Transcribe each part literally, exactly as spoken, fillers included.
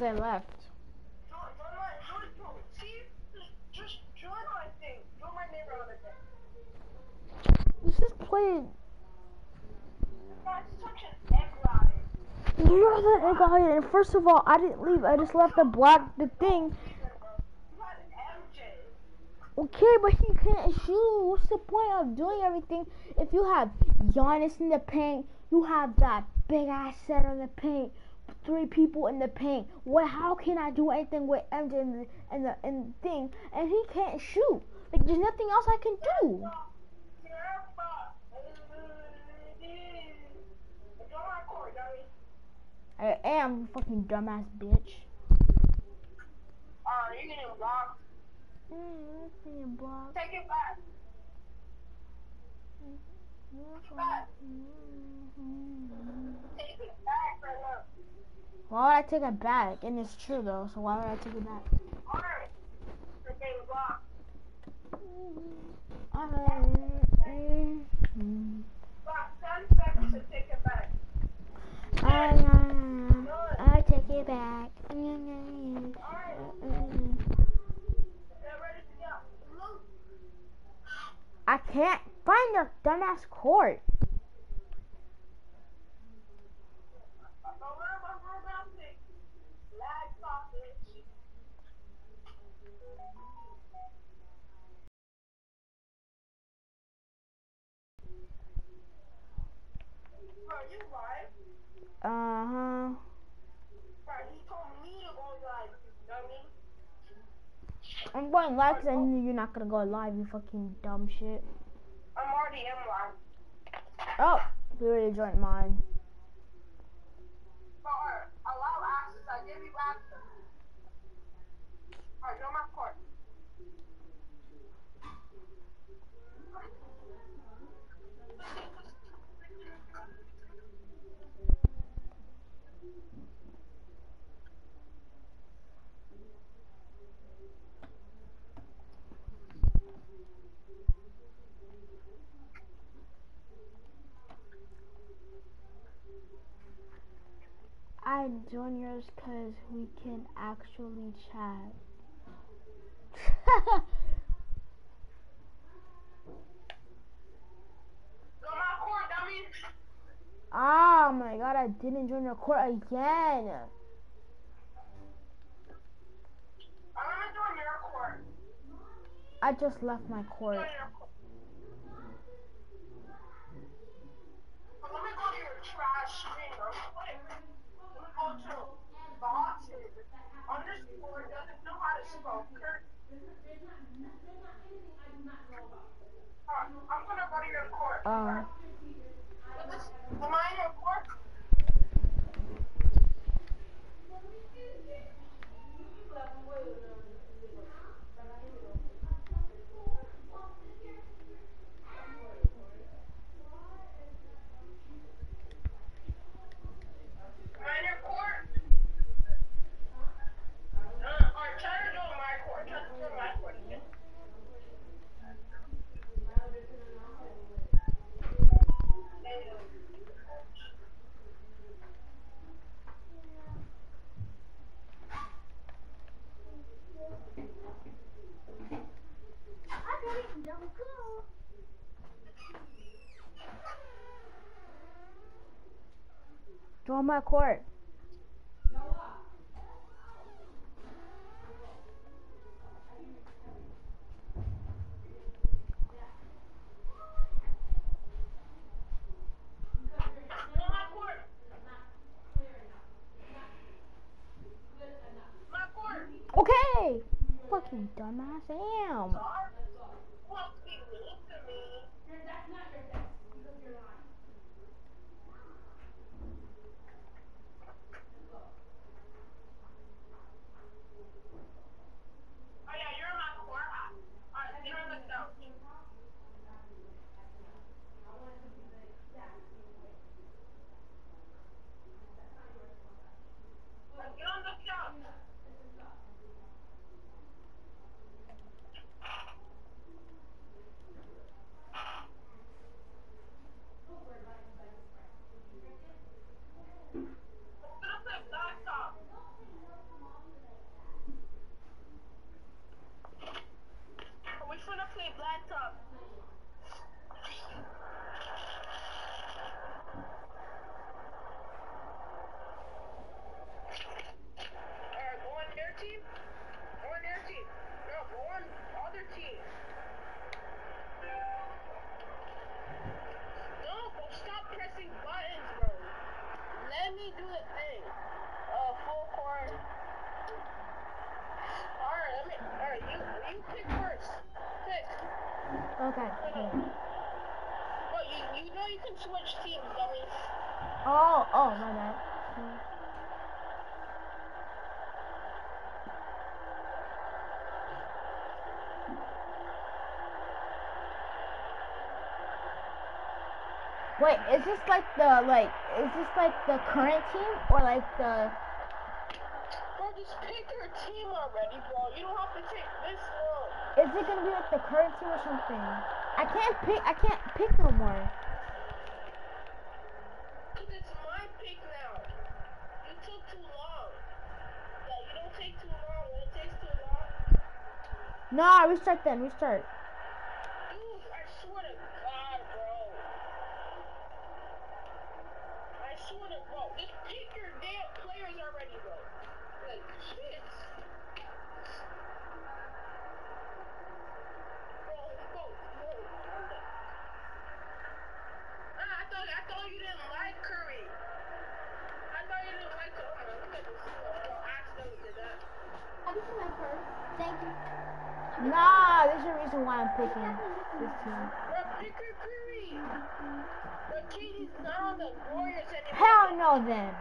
Cause I left. Join, join my, join, join, see, just join my thing, join my neighborhood thing. Let's just play. That's such an egg riot. You're the egg guy, and first of all, I didn't leave. I just left the black the thing. You had M J. Okay, but he can't shoot. What's the point of doing everything if you have Giannis in the paint, you have that big ass center in the paint, three people in the paint? What? How can I do anything with M J and the and the, and the thing, and he can't shoot? Like, there's nothing else I can do. I am, fucking dumbass bitch. Alright, you're getting blocked. Mm, block. Take it back. Back. Take it back right now. Why would I take it back? And it's true though, so why would I take it back? Alright. You're getting blocked. Alright. Block ten seconds to take it back. I, I, I take it back. Alright. Get ready to go. I can't find your dumbass court. Bro, you live? Uh-huh. Bro, he told me to go live, you dummy. I'm going live because I knew you're not gonna go live, you fucking dumb shit. I'm already in live. Oh, you already joined mine. Bro, alright, allow access. I gave you access. Alright, join my court. I join yours because we can actually chat. Join my court, dummy. Oh my god, I didn't join your court again. I'm gonna join your court. I just left my court. Join your court. But let me go to your trash screen real quick. Let me go to bosses. Underscore doesn't know how to spell Kurt. Alright, I'm gonna go to your court. Uh, Am I in your court? Am I in your court? Uh, alright, try to join my court. Try to join my court again. join my court. Okay! Fucking dumbass I am. Okay. No, no. But you, you know you can switch teams, dummies. Oh, oh, my bad. Wait, is this like the, like, is this like the current team or like the... Bro, just pick your team already, bro. You don't have to take this long. Is it gonna be like the current team or something? I can't pick, I can't pick no more. Cause it's my pick now. You took too long. Yeah, you don't take too long. When it takes too long. Nah, restart then, restart. Dude, I swear to God, bro. I swear to bro. Just pick your damn players already, bro. Like, shit. Bro, go, go. Ah, I thought, I thought you didn't like Curry. I thought you didn't like Curry. Oh, look at this. Bro, I accidentally did that. Have you seen my purse? Thank you. Nah, there's a reason why I'm picking this team. Bro, pick your Curry. But Katie's not on the Warriors anymore. Hell no then.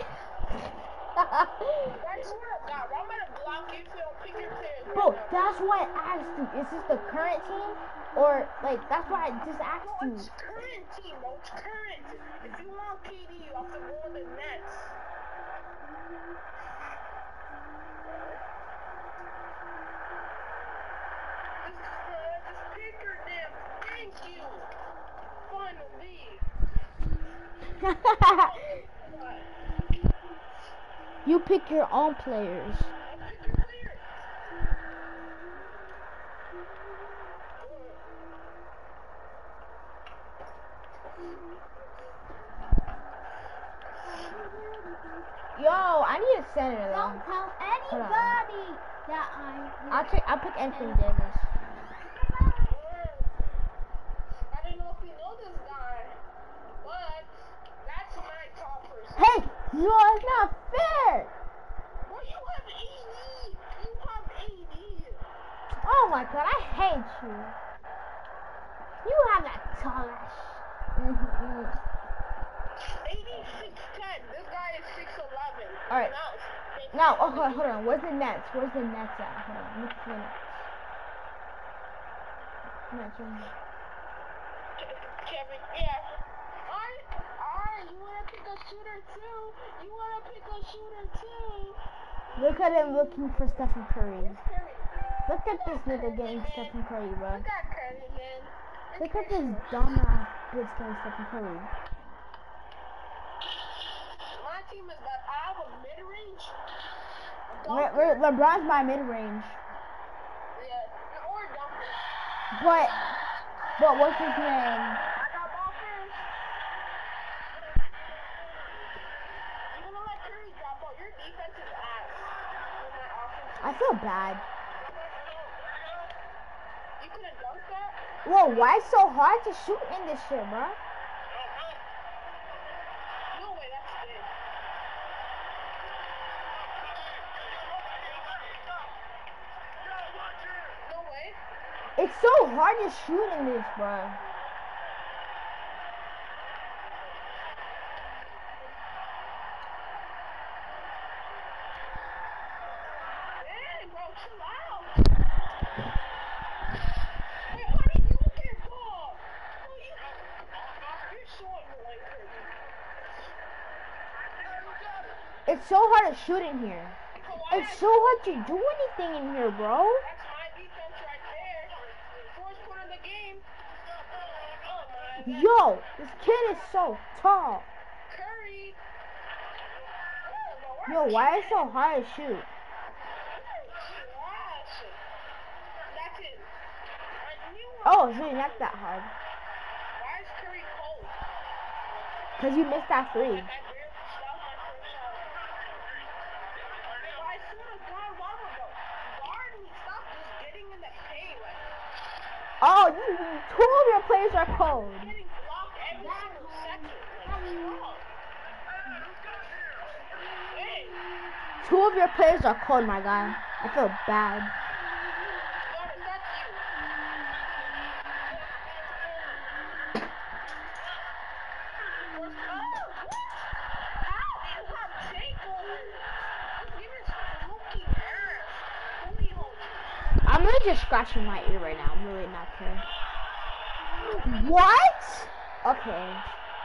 I swear to God, bro, I'm gonna block you if you don't pick your players. Bro, right now. that's why I asked you. Is this the current team? Or, like, that's why I just asked No, you. it's current team, bro. It's current. If you want K D, you have to go on the Nets. Just, uh, just pick your damn. Thank you. Finally. You pick your own players. Now pick your players. Yo, I need a center though. Don't tell Hold on. anybody that I. I'll take. I'll pick Anthony Davis. I don't know if you know this guy, but that's my top person. Hey, yo, it's not fair. Well, you have A D. You have A D. Oh my God, I hate you. You have that tall ass. Mm-hmm. A D six ten. This guy is six eleven. All right. Now, Now, oh, hold, hold on. Where's the Nets? Where's the Nets at? Hold on. Look for the Nets. Nets right here. Kevin, yeah. Alright, alright, you wanna pick a shooter too? You wanna pick a shooter too? Look at him looking for Stephen Curry. It's Curry. Look at this nigga getting Stephen Curry, bro. Look at Curry, man. It's Look at this Curry. dumbass bitch getting Stephen Curry. My team is that I have a mid-range. a Where, dunker, where, LeBron's my mid-range. Yeah, or a dunker. But, but what's his name? I got ball first. You're gonna let Curry drop ball. Your defense is ass. When my offense is I feel bad. You couldn't dunk that? Whoa, why it's so hard to shoot in this shit, bro? No way, that's big. No way. It's so hard to shoot in this, bro. Hey, bro, chill out. Wait, how did you get ball? No, you, you're so annoying, Kirby. It's so hard to shoot in here. So why It's not- so hard to do anything in here, bro. That's my defense right there. Fourth point of the game. Oh my God. Yo, this kid is so tall. Curry. Yo, why is it so hard to shoot? Trash. That's it. I knew it. Oh, it's really not that hard. Why is Curry cold? Cause you missed that three. I barely shot my first shot. But I swear to God, Robert, guard me. Stop just getting in the paint. Like, Oh, you, two of your players are cold. getting blocked every single second. Like, what's wrong? Hey, Two of your players are cold, my guy. I feel bad. God, that's you. just scratching my ear right now. I'm really not caring. What? Okay.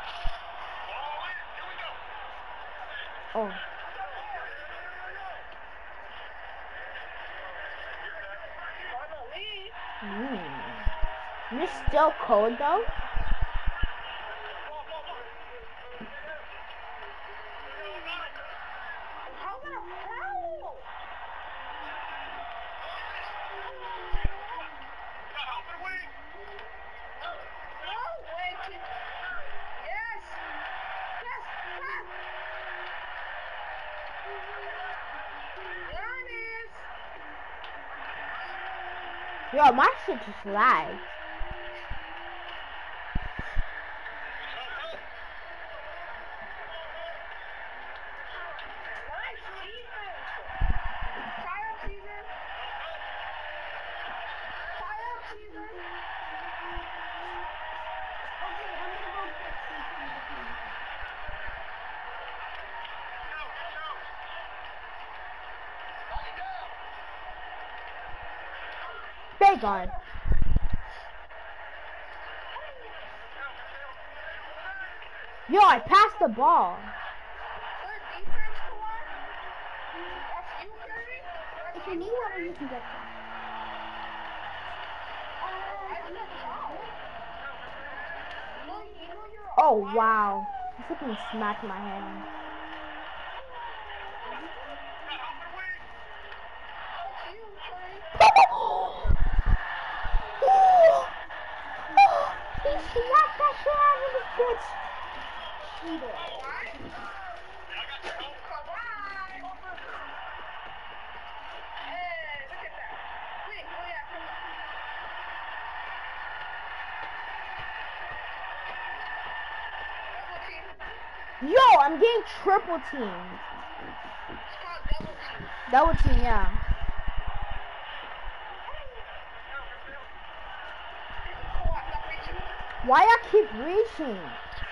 Oh. Mm. You're still cold though? Yo, my shit just lagged. Big on. Yo, I passed the ball. If you need water, you can get some. Oh wow. I freaking smacked my hand. He slapped that shit out of this bitch. Cheater. Yo, I'm getting triple teamed. Double team, yeah. Why I keep reaching?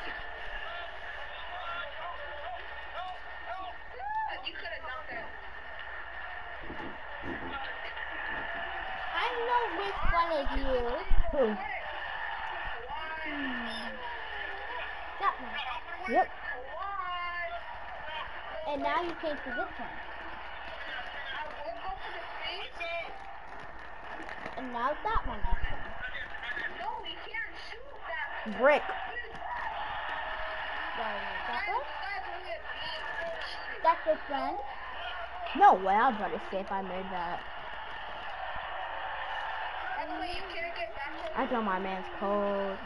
I know which one is you. Who? Hmm. That one. Yep. And now you came to this one. And now that one is done. Brick. Well, that one? That's your friend? No way, I was about to say if I made that. I know my man's cold.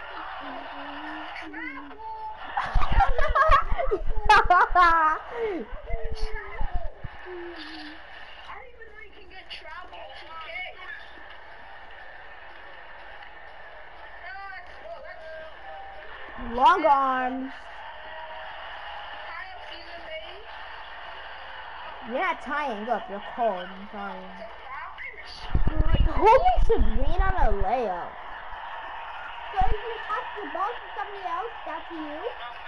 Long arms. You're not tying up, you're cold. I'm sorry. Who makes a green on a layup? So if you pass the ball to somebody else, that's you?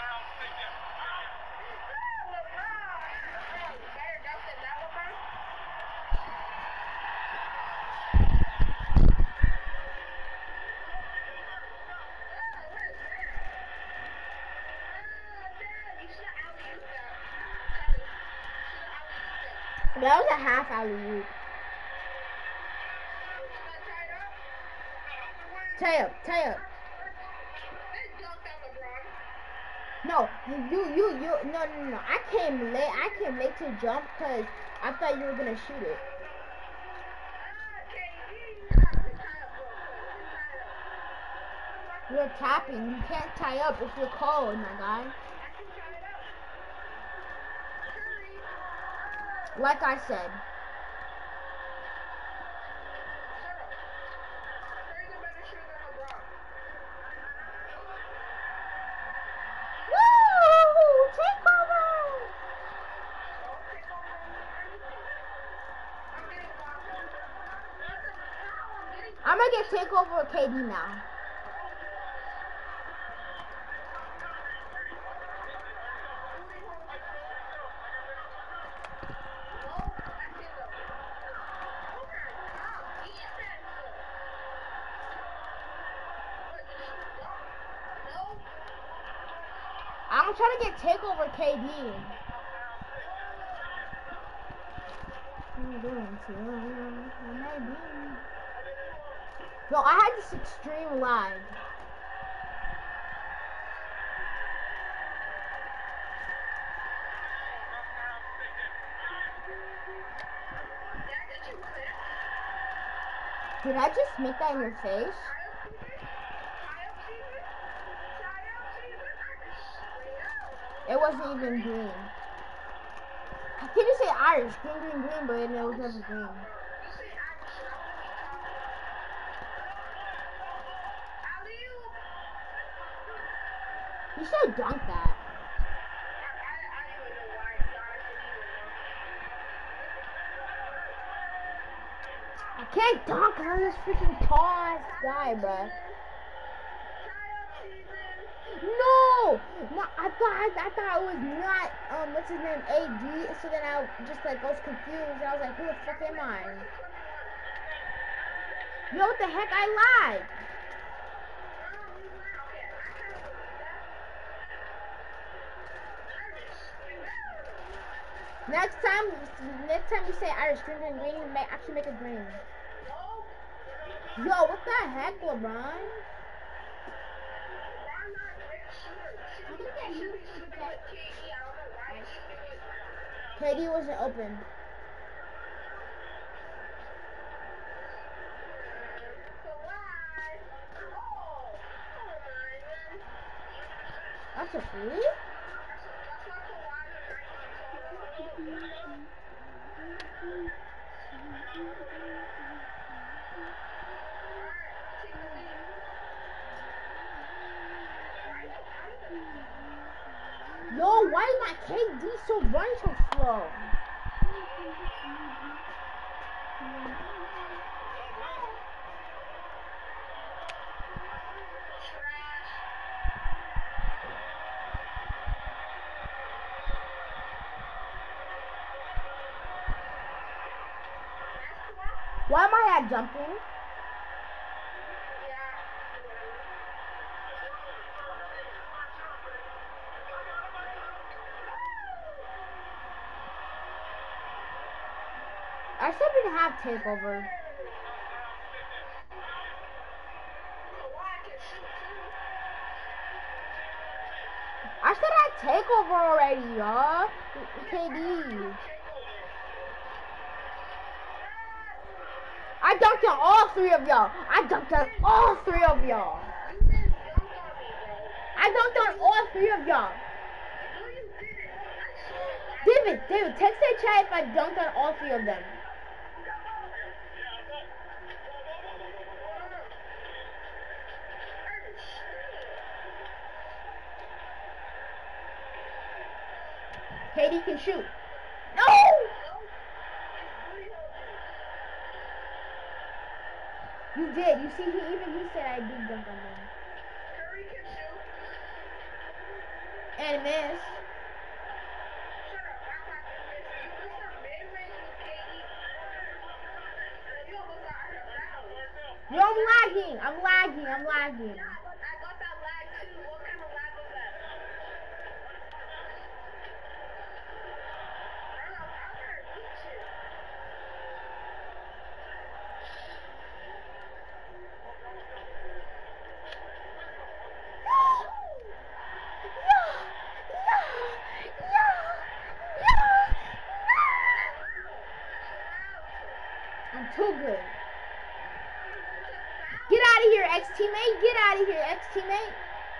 That was a half alley-oop. Tie up, tie up. No, you, you, you, no, no, no. I came late. I came late to jump because I thought you were gonna shoot it. You're tapping. You can't tie up if you're cold, my guy. Like I said. Woo! Take over! I'm gonna get take over K D now. trying to get takeover K D. Yo, I had this extreme lag. Did I just make that in your face? It wasn't even green. I can't just say Irish, green, green, green, but it was never green. You should dunk that. I can't dunk, I'm this freaking tall ass guy, bruh. No! No, I thought I, I thought it was not um what's his name A D. So then I just like was confused. I was like, who the fuck am I? Yo, what the heck? I lied. Next time, next time you say Irish green, green, green, you may actually make it green. Yo, what the heck, LeBron? K D wasn't open. That's a free? Yo, why is my K D so running so slow? Why am I at jumping? I still didn't have takeover. I said I had takeover already, y'all. K D. I dunked on all three of y'all. I dunked on all three of y'all. I dunked on all three of y'all. David, David, text the chat if I dunked on all three of them. K D can shoot. No! You did. You see, he even he said I did dunk on him. And miss. Yo, I'm lagging. I'm lagging. I'm lagging. I'm too good. Get out of here, ex-teammate. Get out of here, ex-teammate.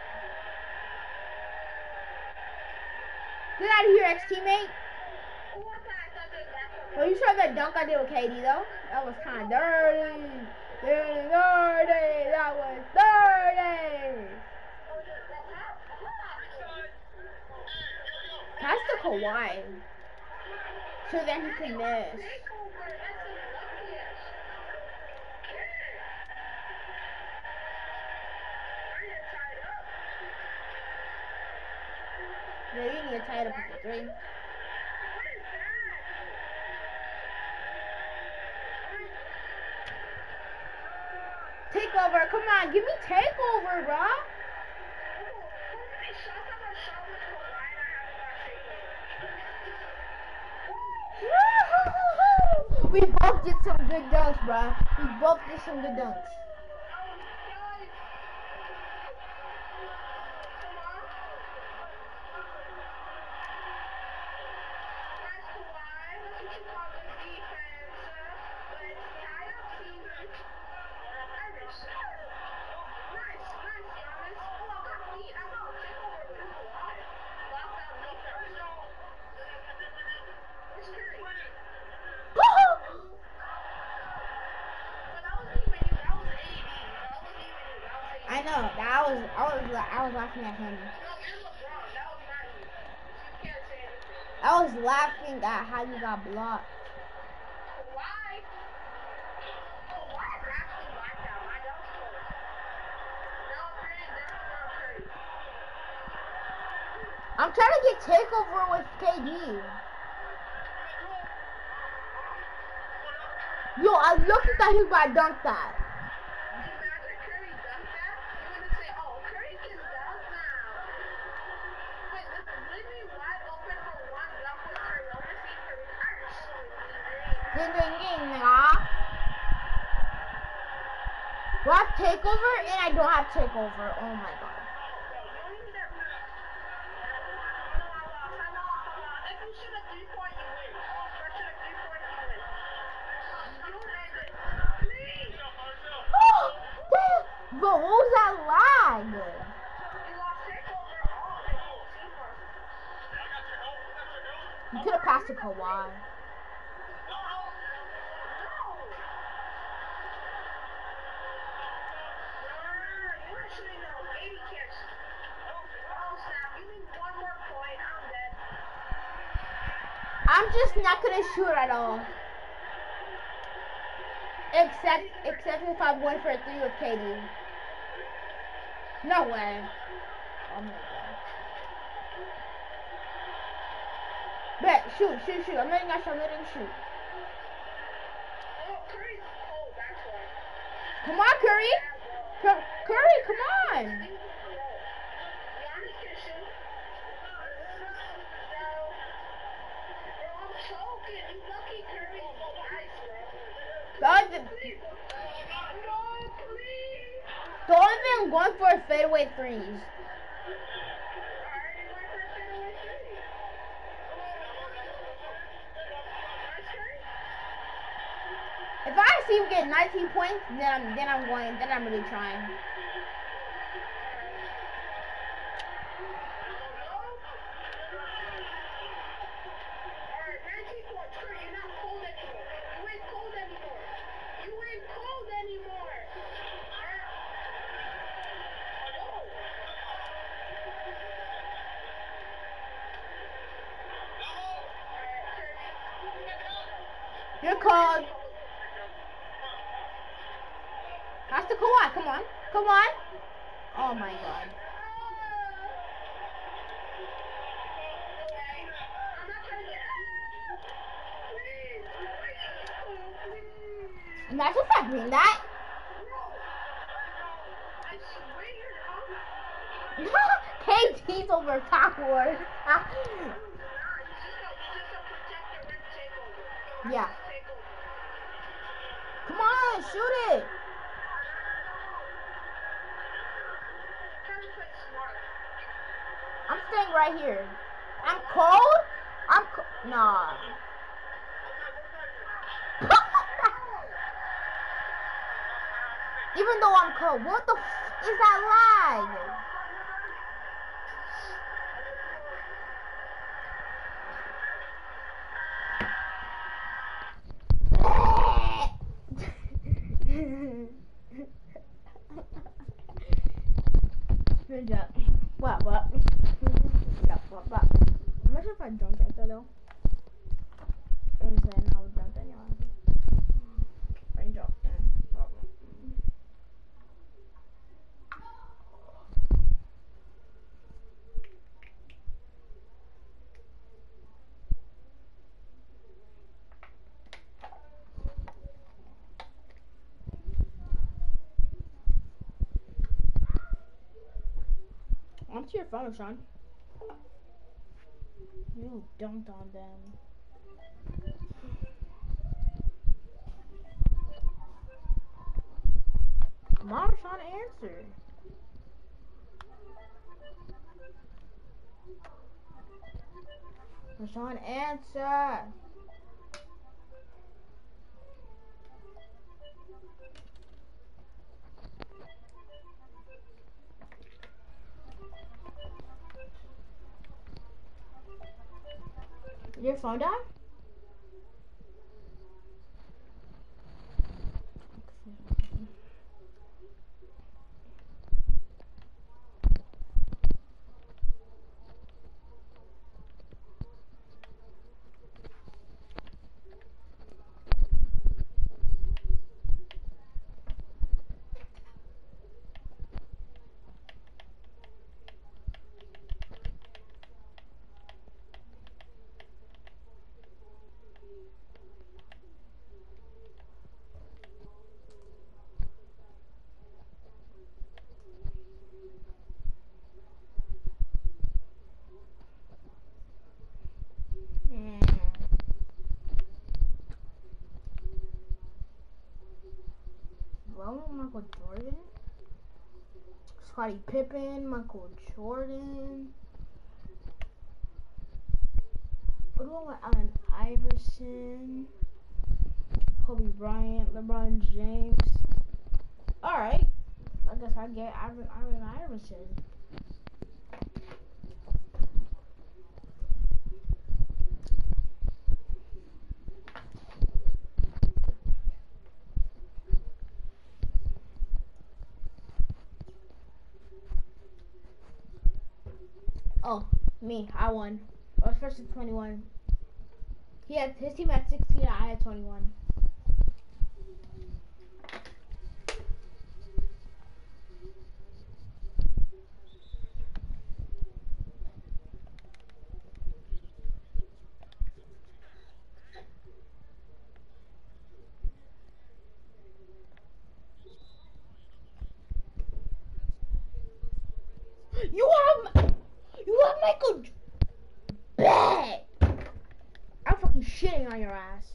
Get out of here, ex-teammate. Well, you saw that dunk I did with K D, though? That was kind of dirty. Dirty, dirty. That was dirty. Pass to Kawhi. So then he can miss. Yeah, you need to tie it up with the three. Takeover, come on, give me takeover, bro. We both did some good dunks, bruh. We both did some good dunks. I know. That was I was I was laughing at him. I was laughing at how you got blocked. I'm trying to get takeover with K D. Yo, I looked at that he got dunked at. Ding ding ding, nigga. Do I have takeover? And I don't have takeover. Oh my god. Bro, what was that lag? You could have passed to Kawhi. I'm just not gonna shoot at all. Except, except if I'm going for a three with K D. No way. Oh my god. Bet, shoot, shoot, shoot. I'm letting us, I'm letting shoot. Come on, Curry. Cur Curry, come on. The other, the only thing I'm going for is fadeaway threes. If I see him get nineteen points, then I'm then I'm going. Then I'm really trying. You're cold. That's the Kawhi. Come on. Come on. Oh my god. Imagine if I bring that. K D's over top wars. Yeah. Come on, shoot it. I'm staying right here. I'm cold? I'm co nah. Even though I'm cold, what the f is that lag? Good job. What, what? Yeah, what, what? I'm not sure if I jumped right there though. And then I was jumped anyway. I jumped in. Problem. Onto your phone, Sean. You dunked on them. Mom's trying to answer. I'm trying to answer. Did your phone die? Well, Michael Jordan, Scottie Pippen, Michael Jordan. What do I want? Allen Iverson, Kobe Bryant, LeBron James. All right, I guess I get Allen Iverson. Oh, me, I won. I was first at twenty-one. He had his team had sixteen. I had twenty-one. You have, you have Michael. Bet. I'm fucking shitting on your ass.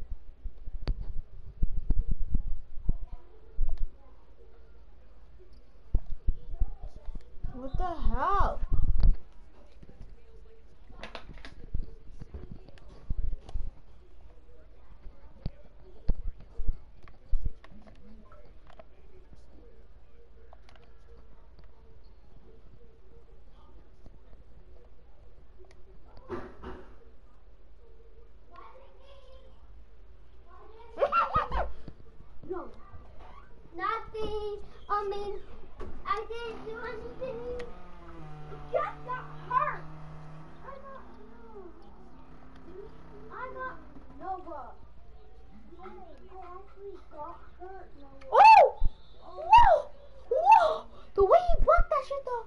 What the hell? No. Nothing. I mean, I didn't do anything. Just got hurt. I got no. I got Nova. I actually got hurt. Nova. Oh! Whoa! Whoa! The way he blocked that shit though.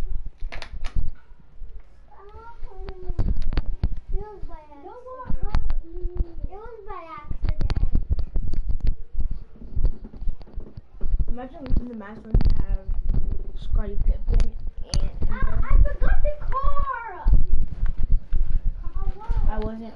It was by accident. Nova hurt me. It was by accident. Imagine losing the match when you have Scottie Pippen and. Ah, I forgot the car. I wasn't.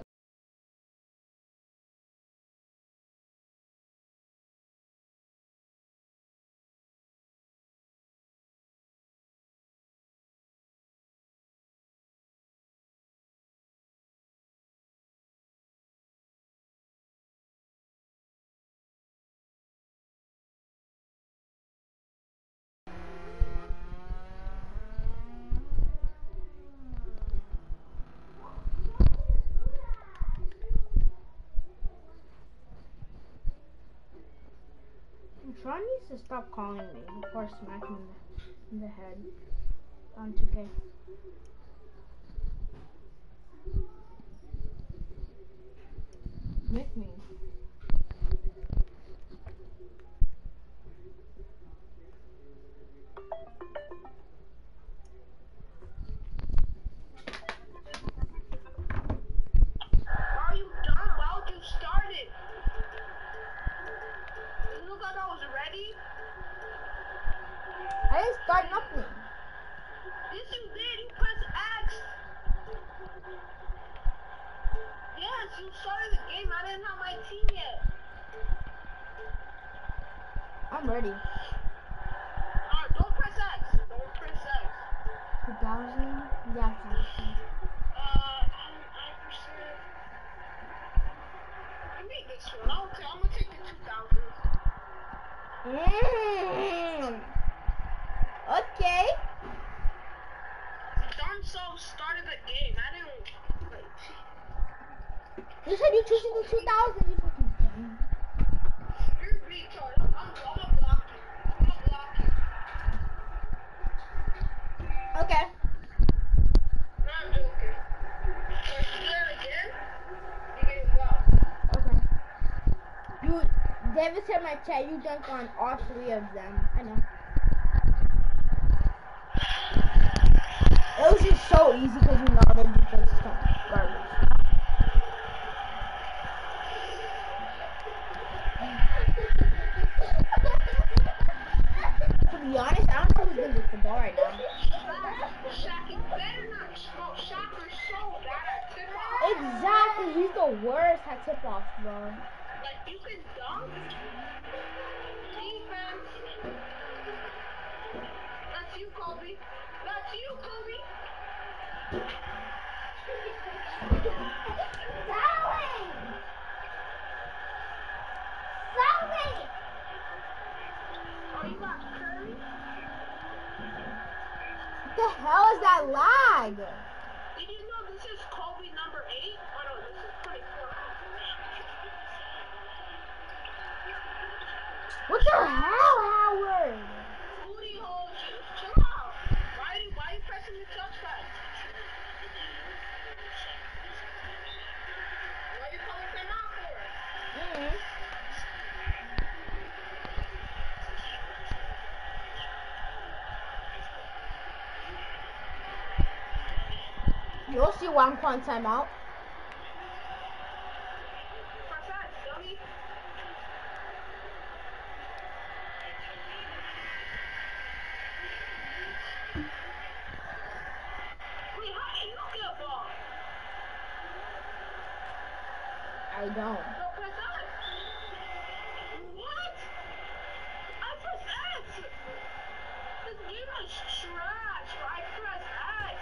Sean needs to stop calling me before I smack him in the, in the head on two K. Make me. Are you done? Why would you start it? You look like I was ready. I didn't start nothing. Yes, you did. You pressed X. Yes, you started the game. I didn't have my team yet. I'm ready. two thousand? Yeah, two thousand. Uh, I percent. Give me this one. I'll t- I'm gonna take the two thousand. Mm. Okay. Donso started the game. I didn't. Like, You said you're choosing the two thousand. You fucking dumb. you're a retard. I'm, I'm gonna block you. I'm gonna block you. Okay. No, I'm joking. If you do it again, you get blocked. Okay. You, David said in my chat, you dunk on all three of them. I know. It was just so easy because you know their defense is kind of garbage. To be honest, I don't know who's gonna get the ball right now. Shaq is better not. Oh, Shaq is so bad at tip-off. Exactly, he's the worst at tip-offs, bro. Like, you can dunk. Defense. That's you, Kobe. That's you, Kobe. Selling! Selling! Oh, you got Curry? What the hell is that lag? Did you know this is Kobe number eight? Oh, no, this is twenty-four. What the hell, Howard? Booty hole juice. Chill out. Why are you, why are you pressing the touchpad? Why are you calling them out for? Mm-hmm. You'll see why I'm calling timeout. Press that, dummy. Wait, how did you get a ball? I don't. No, press that. What? I press X. This game is trash. I press X.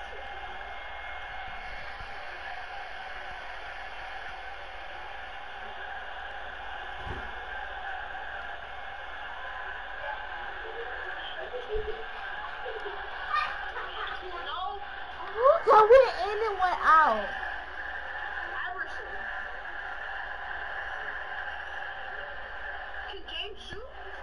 No. Who told me the in and went out? Iverson. Can James shoot?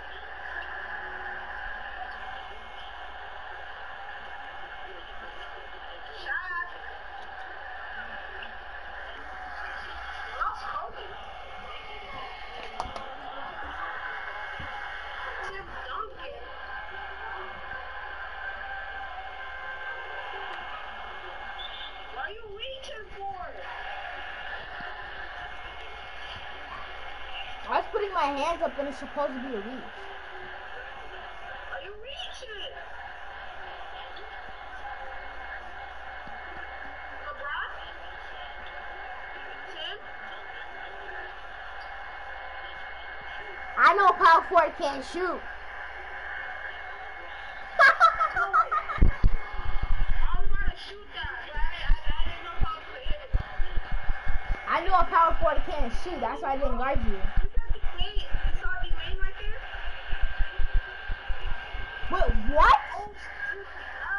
Shot. Lost Kobe. Tim Duncan. What are you reaching for? I was putting my hands up and it's supposed to be a reach. Are you reaching? LeBron? Tim? I know power forward can't shoot. I was about to shoot that, but I, I, I didn't know how to hit it. I know a power forward can't shoot. That's why I didn't guard you. You got the lane. You saw the lane right there? Wait, what? Oh, shoot.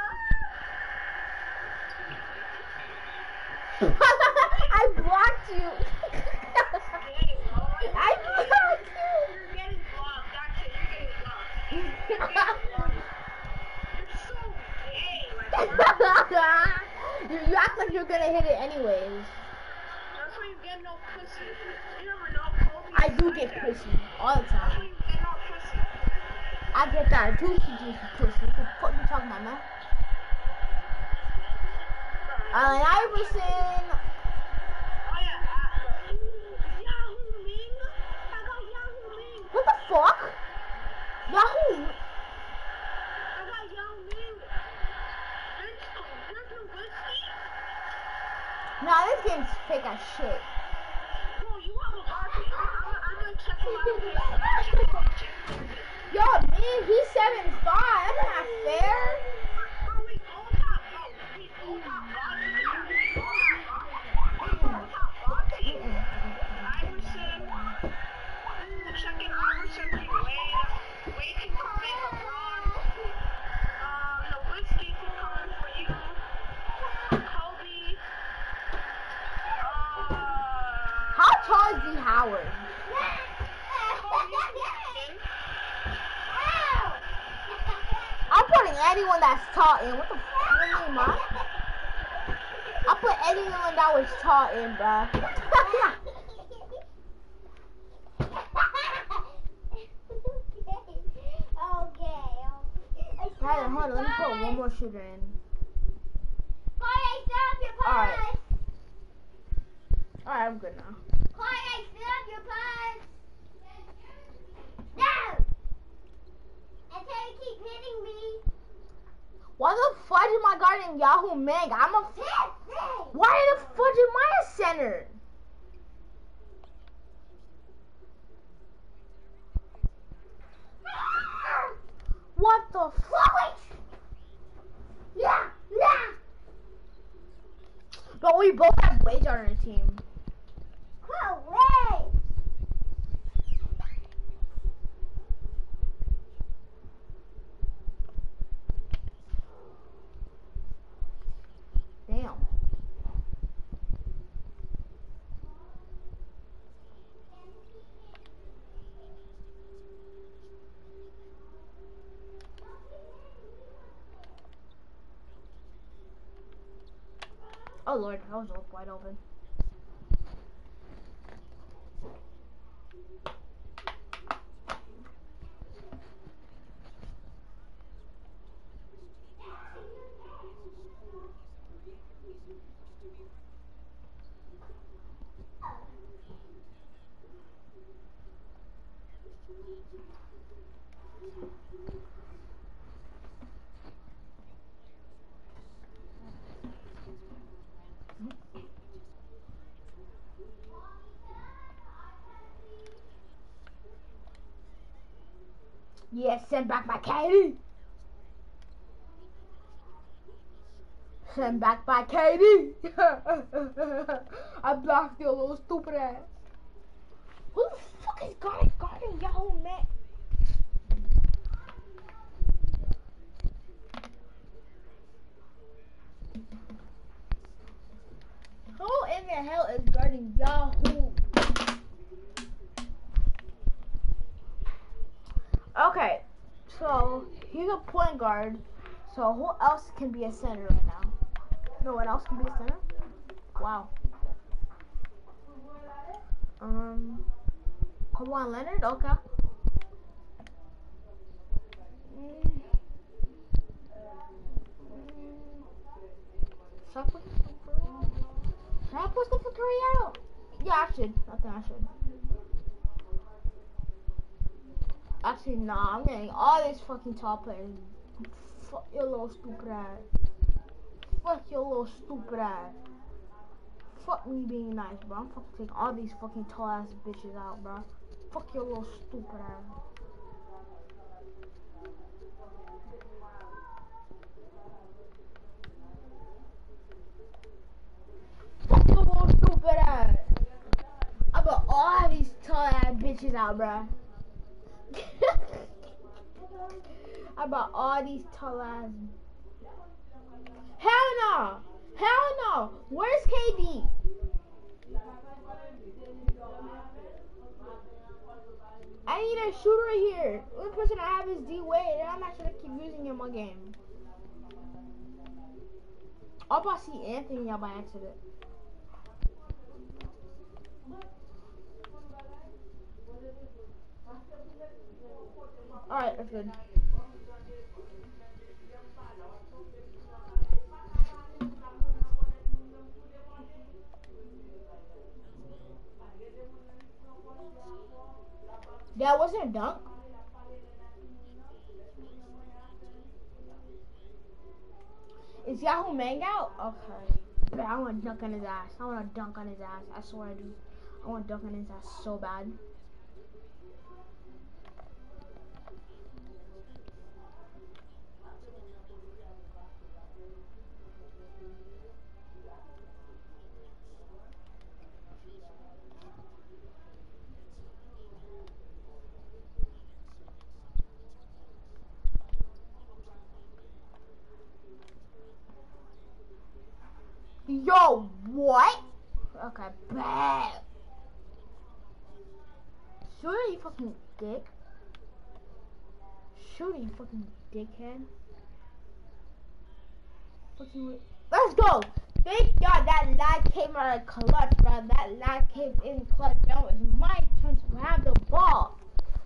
I blocked you. I blocked You're getting blocked. That's it. You're getting blocked. You're getting blocked. You're so gay. Like, why? you. You act like you're gonna hit it anyways. That's why you get no pussy. You never know. Kobe I do like get that. pussy all the That's why time. you get no pussy. I get that juicy juicy pussy. What the fuck you talking about, man? Allen Iverson. Oh yeah, uh, Yahoo Ming. I got Yahoo Ming. What the fuck? Yahoo. I got Yahoo Ming. Vince, Vince Nowitzki. Nah, this game's fake as shit. Bro, you have a R P. I'm, I'm gonna check him out. Yo, man, he's seven five. That's not fair. Bro, we all got. Oh, Z Howard. I'm putting anyone that's tall in. What the fuck do you mean, man? I put anyone that was tall in, bruh. Tyler, hold on, let me put one more shooter in. Alright. Alright, I'm good now. Why the fudge am I guarding Yahoo Meg? I'm a. Why the fudge am I a center? What the fuck? Yeah, yeah. But we both have Wage on our team. Go away. Damn. Oh Lord, I was wide open. Yes, send back my Katie. Send back my Katie. I blocked your little stupid ass. Who the fuck is guarding, guarding Yahoo man? Who in the hell is guarding Yahoo? Okay, so he's a point guard. So who else can be a center right now? No one else can be a center? Wow. Um, Kawhi Leonard? Okay. Mm. Should I put Stephen Curry out? Should I put Stephen Curry out? Yeah, I should. I think I should. Actually, nah, I'm getting all these fucking top players. Fuck your little stupid ass. Fuck your little stupid ass. Fuck me being nice, bro. I'm fucking taking all these fucking tall ass bitches out, bro. Fuck your little stupid ass. Fuck your little stupid ass. I got all these tall ass bitches out, bro. I brought all these tall ass. Hell no! Hell no! Where's K D? I need a shooter here. The only person I have is D Wade, and I'm not gonna keep using him all game. I'll probably see Anthony out by accident. Alright, that's good. That wasn't a dunk. Is Yahoo Mang out? Okay. But I want to dunk on his ass. I want to dunk on his ass. I swear I do. I want to dunk on his ass so bad. Yo, what? Okay, bad. Shoot it, you fucking dick. Shoot it, you fucking dickhead. Fucking. Let's go. Thank God that lag came out of clutch, bro. That lag came in clutch. Now it's my turn to have the ball.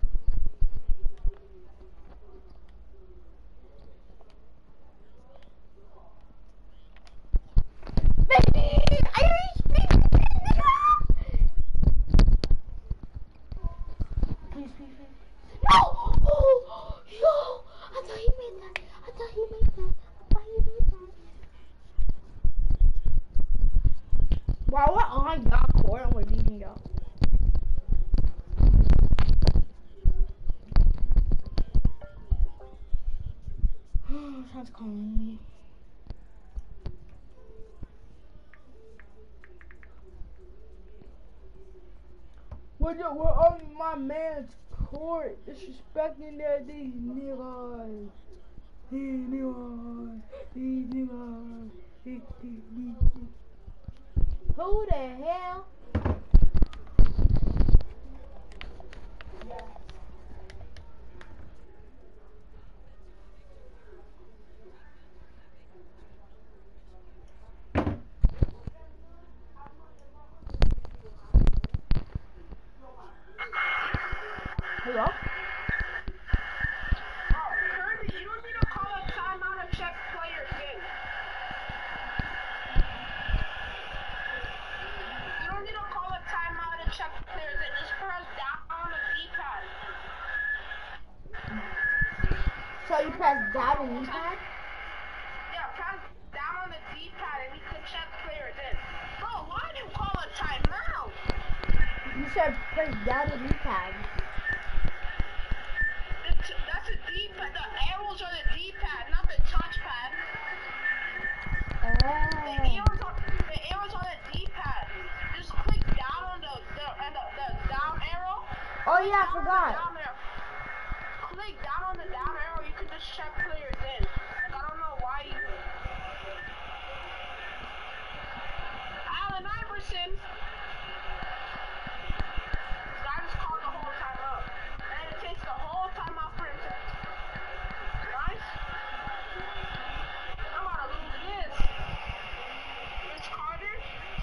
Baby, I reached me, please, please, please. No! Oh, yo! I thought he made that. I thought he made that. I thought he made that. While we're on y'all court and we're beating y'all. Sounds calling me. We're, we're on my man's court, disrespecting that these niggas. These niggas. These niggas. These, these, these, these. Who the hell? Hello? Oh, Kirby, you don't need to call a timeout to check players in. You don't need to call a timeout to check players in. Just press down on the D-pad. So you press down on the D-pad? Yeah, press down on the D-pad and you can check players in. Bro, why did you call a timeout? You said press down on the D-pad. That's a D-pad. The arrows are the D-pad, not the touchpad. Oh. The arrows are the arrows are the D-pad. Just click down on the the and the, the down arrow. Oh yeah, I Down on the forgot. down arrow. Click down on the down arrow. You can just check players in. Like, I don't know why you. Allen Iverson. This guy just called the whole time up, and it takes the whole time out for him to. Nice. I'm about to lose this. Vince Carter.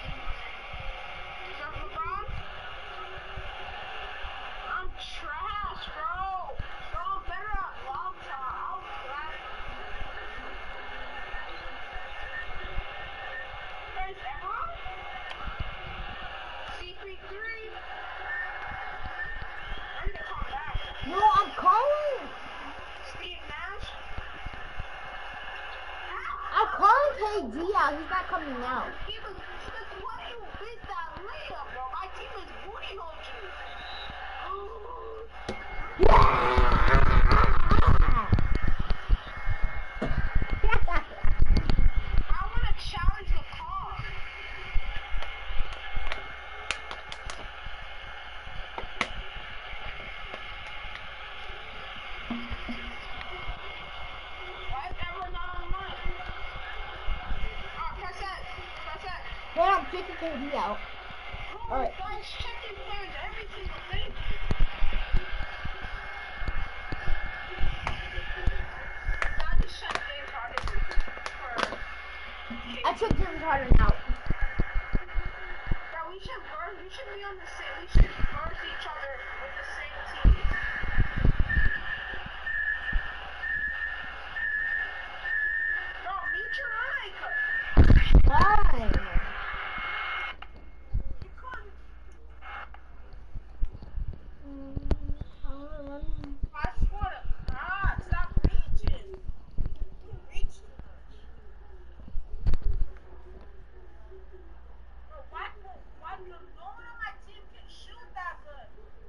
Jeff LeBron. I'm trash, bro. Bro, I'm better at long shot. I'll trash. There's Ebron. C P three. I need to calm down. No, I'm calling. Steve Nash. I'm calling K D out. He's not coming out. He was, he was, why do you miss that layup, bro? My team is booty hold you. I want to challenge the call. Why is everyone not on the mic? Oh, press that. Press that. Hold on, I'm taking K D out. Oh, Alright. guys, checking players every single thing. I just checked James Harden for. I took James Harden out. Bro, we should verse, we should be on the same, we should verse each other with the same team. Bro, mute your mic. Fine. You couldn't. I swear to God, stop reaching. You reach too much. Bro, why, why no one on my team can shoot that good?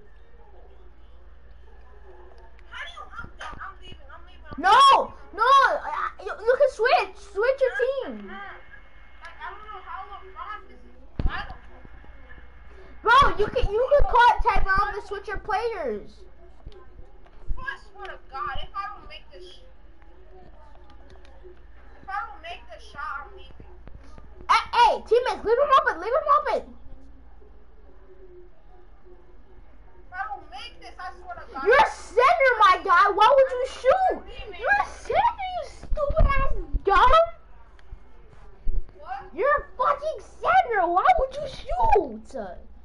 How do you, I'm done, I'm leaving, I'm leaving. I'm No, no, I- you, you can switch. Switch your team. Like, I don't know how LeBron this is vital. Bro, you can you can call it time out to switch your players. I swear to God, if I don't make this, sh- if I don't make this shot, I'm leaving. Hey, hey, teammates, leave him open. Leave him open. If I don't make you shoot? You're a center, you stupid ass dumb. What? You're a fucking center. Why would you shoot? Bro,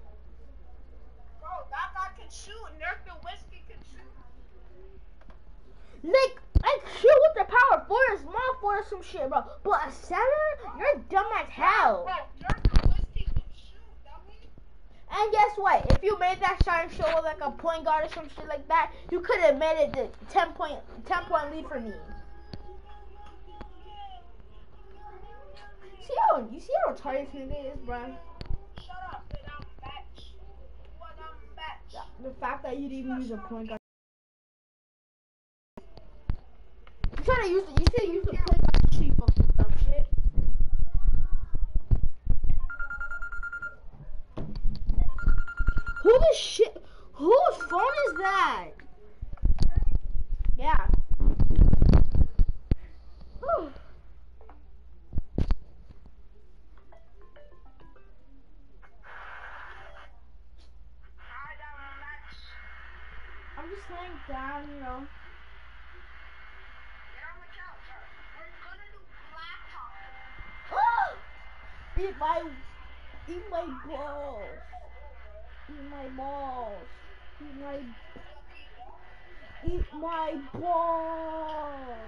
that guy can shoot. Nerf the whiskey can shoot. Like, like shoot with the power forward, or small forward, or some shit, bro. But a center, you're dumb as hell. Bro, Nerf the whiskey can shoot, dummy. And guess what? If you made that shot and show with like a point guard or some shit like that, you could have made it the ten point ten point lead for me. See how you see how retarded this nigga is, bro? Shut up, then I'm batch. What I'm batch. The fact that you didn't even use a point guard. You trying to use the you should use the point guard to shoot fucking dumb shit. Who the shit? Whose phone is that? Yeah. Whew. Alright, I'm batch. I'm just laying down, you know. Get on the couch. We're gonna do black talk. Eat my, eat my balls. Eat my balls. Eat my, eat my balls.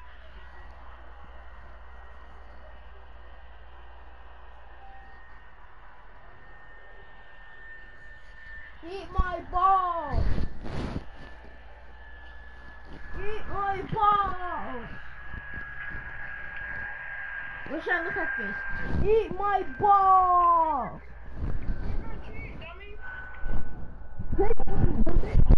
Eat my balls. Eat my balls. What should I look like this? Eat my balls. Dummy.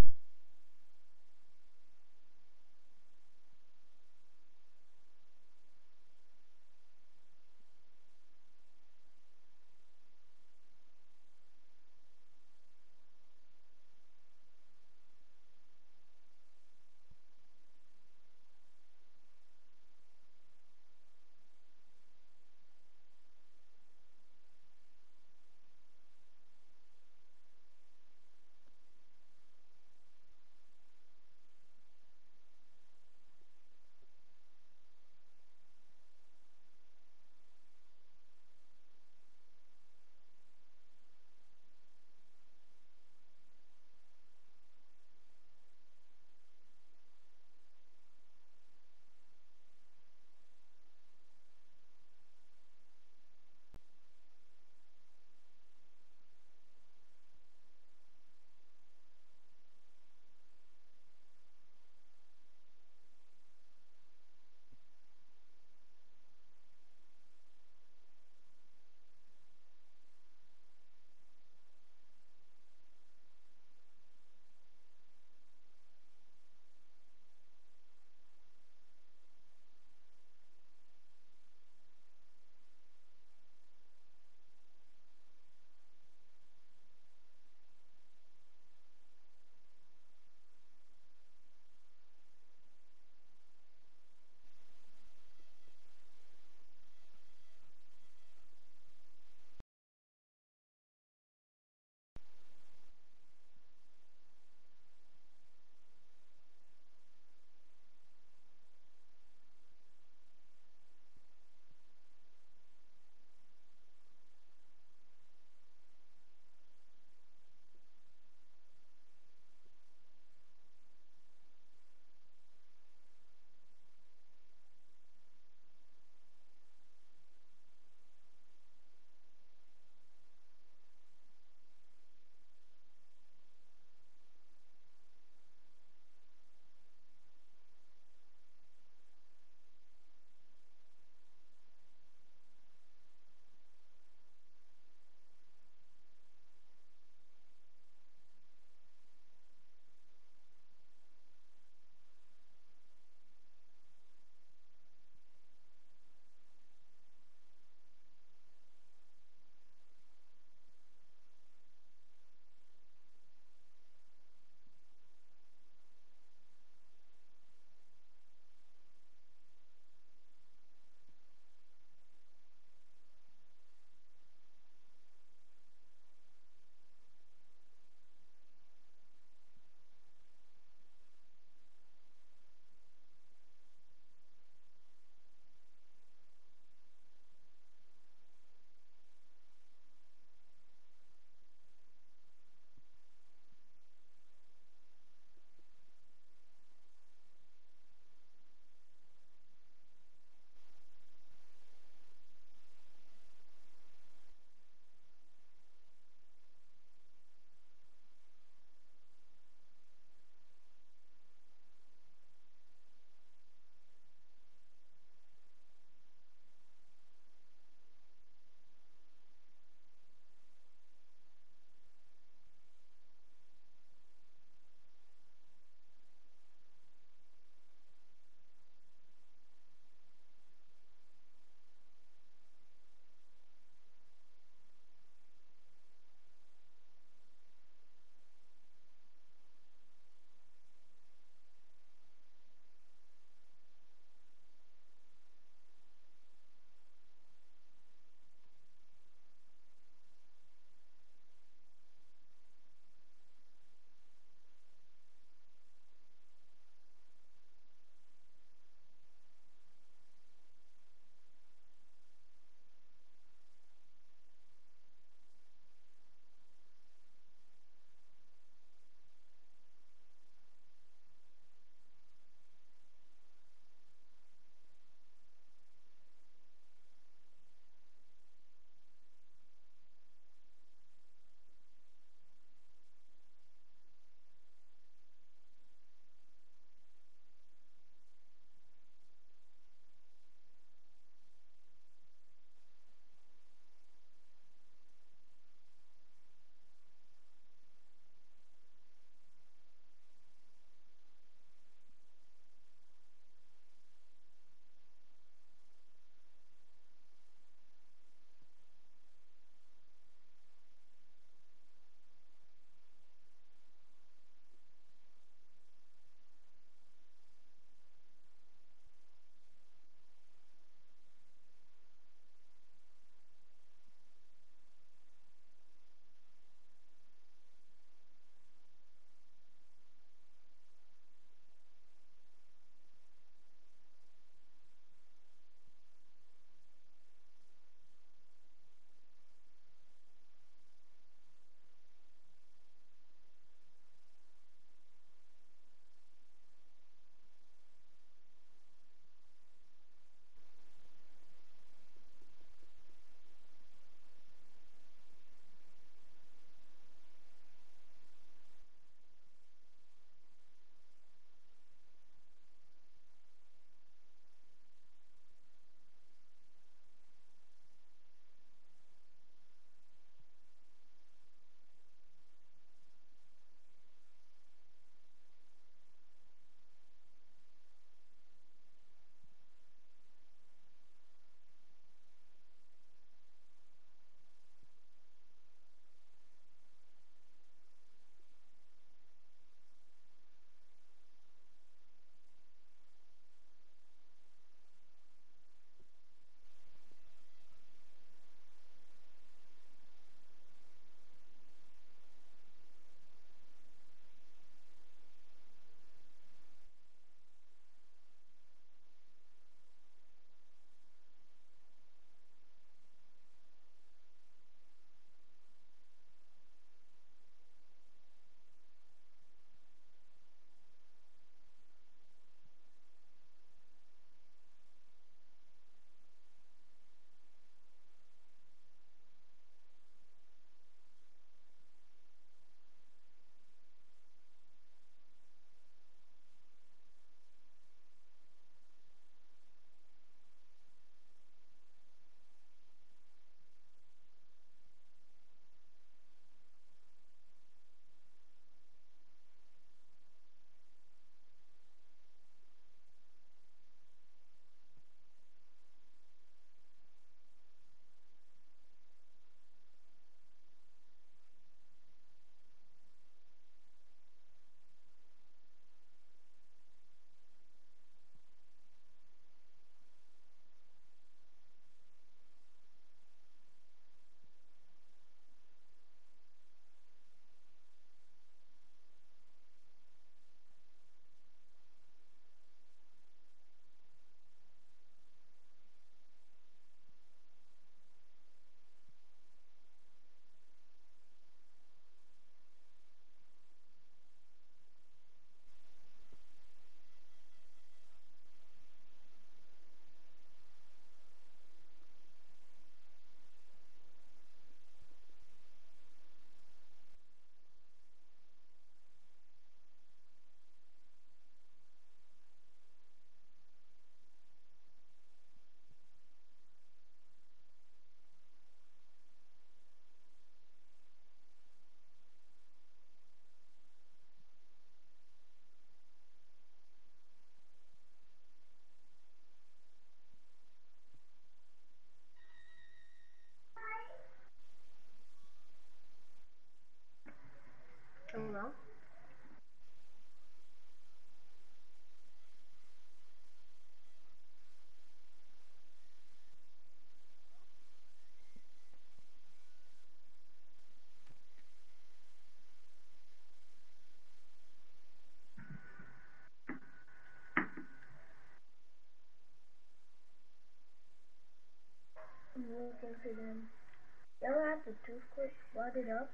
anything for them. You ever have the toothpick brought it up?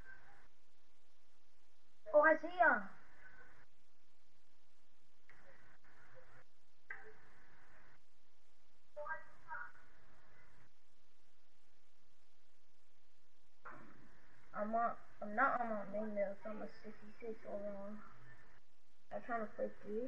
Oh, I see ya. I'm on. I'm not on my main mail, so I'm a sixty-six overall. I'm trying to play threes.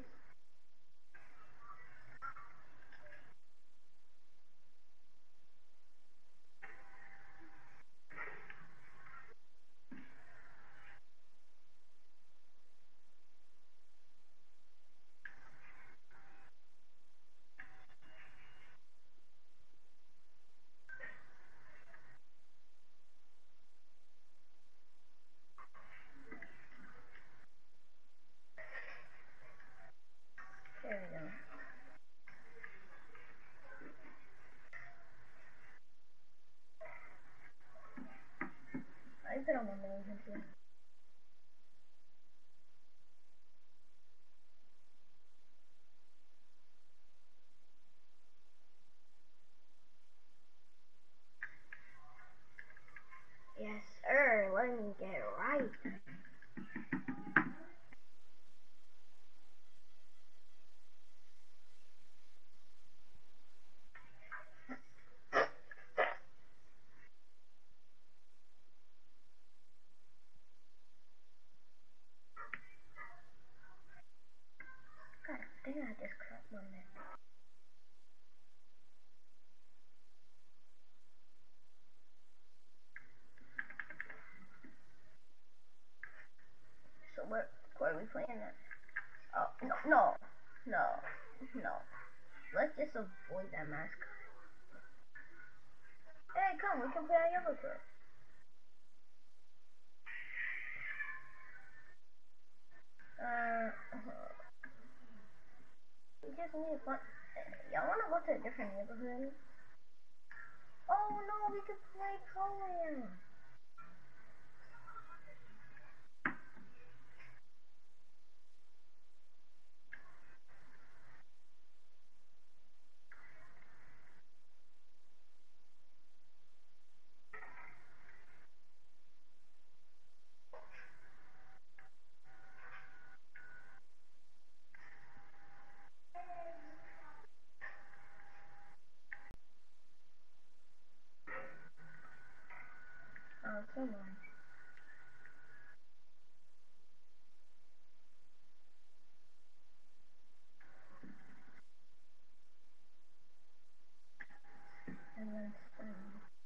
There we go. I put on my main too. Yes, sir. Let me get right. God dang, I just cracked my neck. So where, where are we playing at? Oh, no, no, no, no. Let's just avoid that mask. Hey, come, we can play on yellow club. Uh, we just need fun. Y'all wanna go to a different neighborhood? Oh no, we could play Cohen. Oh, come on. And then spring.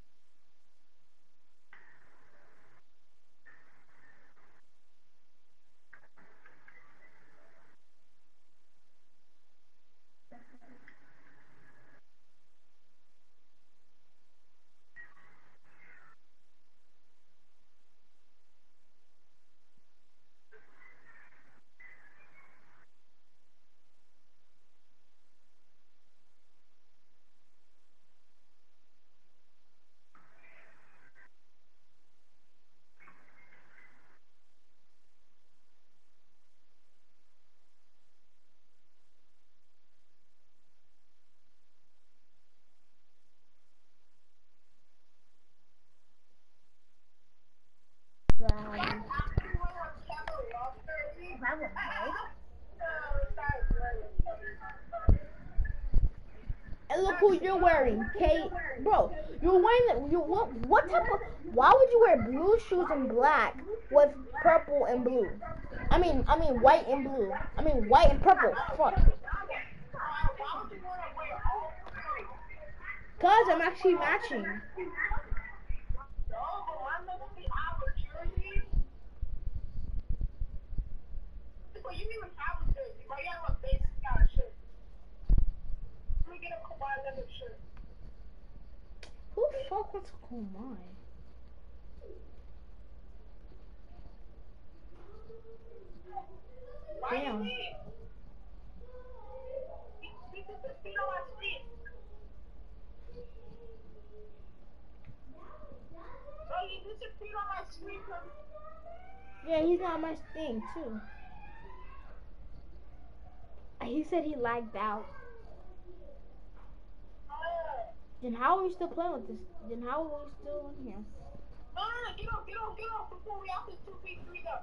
Um, If I was right, and look who you're wearing, Kate. Bro, you're wearing you what? What type of? Why would you wear blue shoes and black with purple and blue? I mean, I mean white and blue. I mean white and purple. Fuck. Cause I'm actually matching. Who the fuck wants to call mine? Damn. Yeah, he's on my thing too. He said he lagged out. Then how are we still playing with this? Then how are we still in here? No, no, no, get off, get off, get off before we have to two v three them.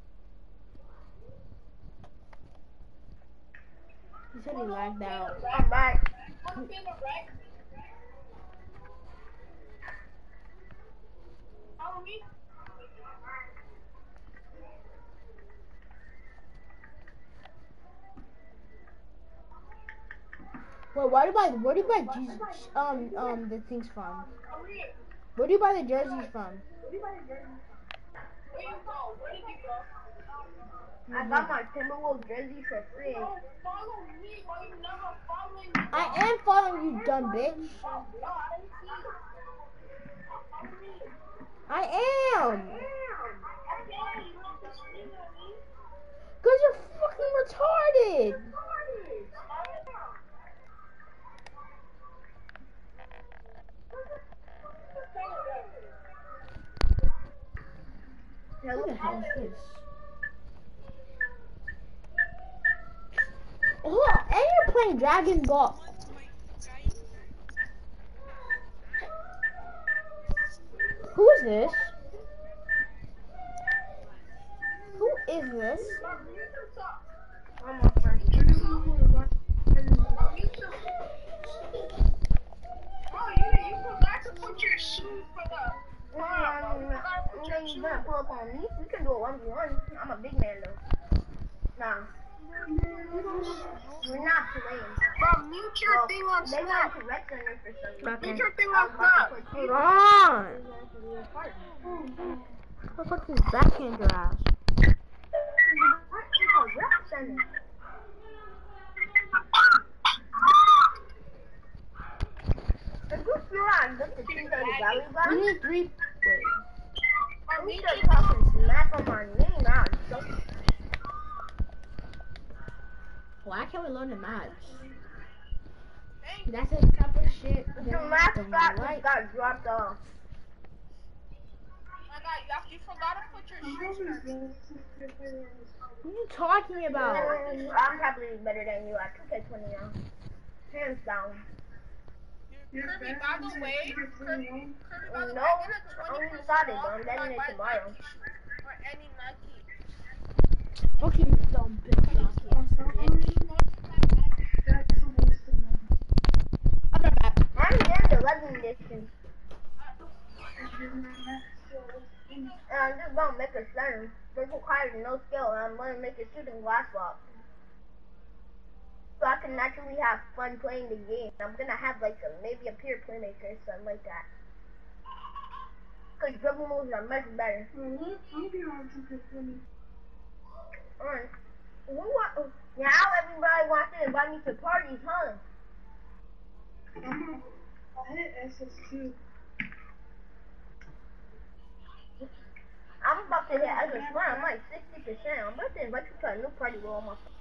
He said he lagged out. I'm back. Wanna feel the wreck? Follow me? Wait, why do you buy? Where do you buy Jesus, um um the things from? Come here. Where do you buy the jerseys from? Where you go? Where did you go? I got my Timberwolves jersey for free. Oh, follow me, but you never following me. I am following you, dumb bitch. No, I don't see you. Follow me. I am. Okay, you don't have to scream at me. Cause you're fucking retarded. What the hell is this? Oh, and you're playing Dragon Ball. Who is this? Who is this? I'm my friend. Oh, you, you forgot to put your shoes for the... Um, when you gonna pull up on me, we can do a one v one. I'm a big man though. Nah. We're not playing. Bro, mute your Well, thing on maybe Snap. I'm correct on it for some reason. Okay. Mute your thing I on was about to Snap. put you Hold on. on. I'll fucking backhand your ass. What is a rep center? If you feel like good to see the valley We guys, need three. Wait. Bro, we mute start your talking smack on my name now. So, Why can't we learn the match? thing. That's a type of shit. the that mascot happens, just right? got dropped off. My God, you, have, you forgot to put your shoes on. What are you talking about? Mm, I'm probably better than you at two K twenty now. Hands down. Kirby, by the way, Kirby, Kirby, by the No, way, I get a I twenty only percent got it, off but I'm if I getting it buy tomorrow. Nike shoes. Or any Nike. Okay, you dumb bitch. I'm not back. I'm getting the eleven edition. And I'm just gonna make a center. This requires no skill, and I'm gonna make a shooting glass block. So I can naturally have fun playing the game. I'm gonna have like a, maybe a peer playmaker or something like that. Cause dribble moves are much better. Alright. Who wa- Now everybody wants to invite me to parties, huh? I'm about to hit S S one. I'm like sixty percent. I'm about to invite you to a new party with all my friends.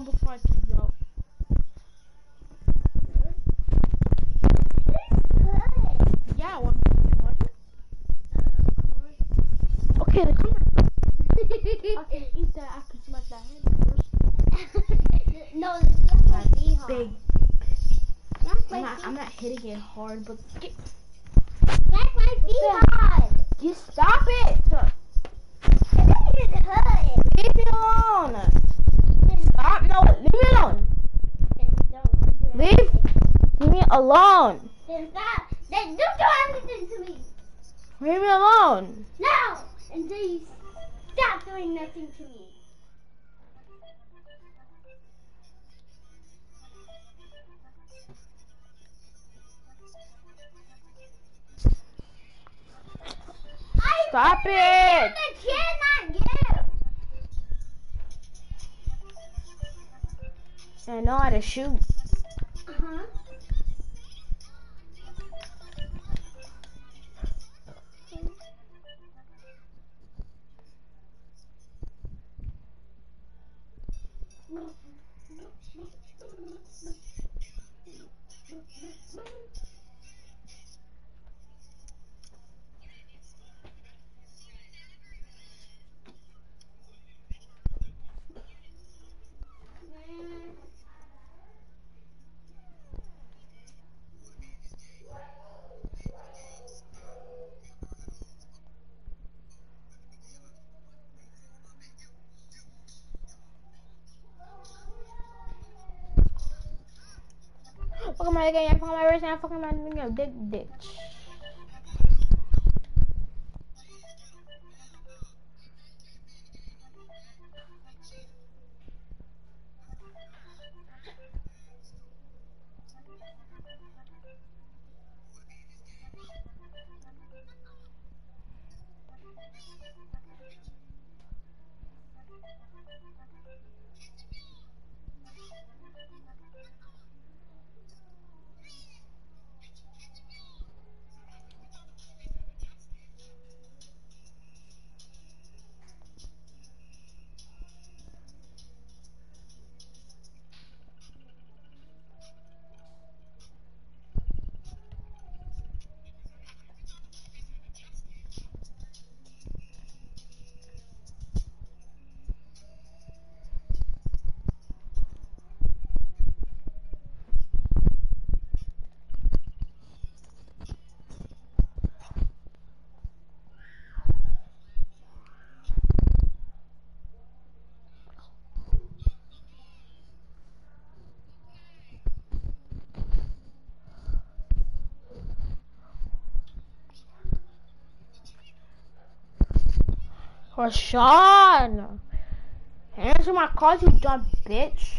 on before I kick you out. Yeah, one. Okay, then come on. I can eat that. I can smash that head first. No, that's my big hard. Big. That's I'm my not, I'm not hitting it hard, but get, That's my big hard. just stop it. It hurt. Leave me alone. Stop. No, leave me alone. Leave me alone. Then stop. Then don't do anything to me. Leave me alone. No. Until you stop doing nothing to me. Stop it. I cannot get. I know how to shoot. Uh-huh. Fuck my game, I fuck my wrist, and I fucking my nigga dick ditch. Rashawn! Answer my calls, you dumb bitch.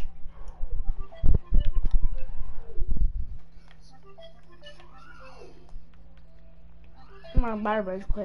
My barber's quick.